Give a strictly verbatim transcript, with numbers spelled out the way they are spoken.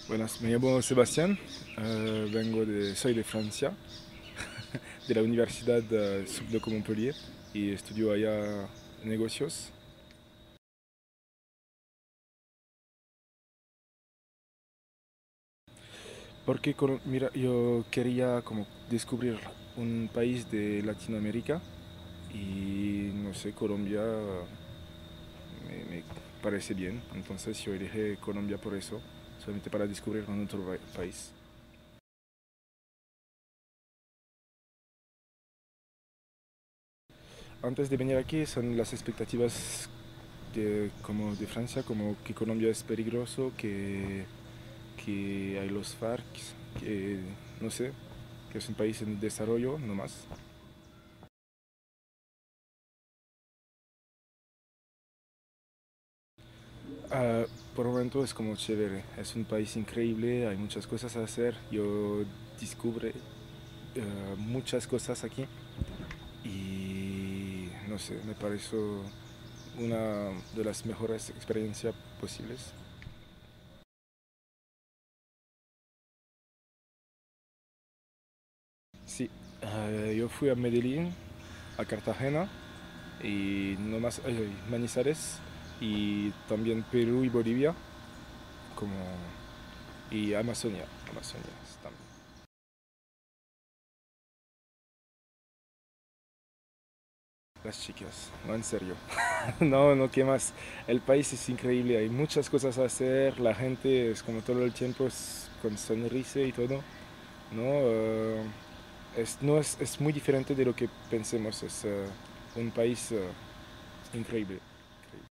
Buenas, me llamo Sebastián, eh, vengo de, soy de Francia, de la Universidad eh, de Montpellier y estudio allá negocios. Porque, Colo- mira, yo quería como descubrir un país de Latinoamérica y no sé, Colombia me, me parece bien, entonces yo elegí Colombia por eso, solamente para descubrir un otro pa- país. Antes de venir aquí son las expectativas de, como de Francia, como que Colombia es peligroso, que, que hay los FARC, que no sé, que es un país en desarrollo, no más. Ah, por el momento es como chévere, es un país increíble, hay muchas cosas a hacer, yo descubre eh, muchas cosas aquí y no sé, me pareció una de las mejores experiencias posibles. Sí, eh, yo fui a Medellín, a Cartagena y no más eh, Manizales y también Perú y Bolivia como y Amazonia, Amazonia también. Las chicas, no en serio. No, no, ¿qué más? El país es increíble, hay muchas cosas a hacer, la gente es como todo el tiempo es con sonrisa y todo, ¿no? Eh, es, no es, es muy diferente de lo que pensemos, es eh, un país eh, increíble.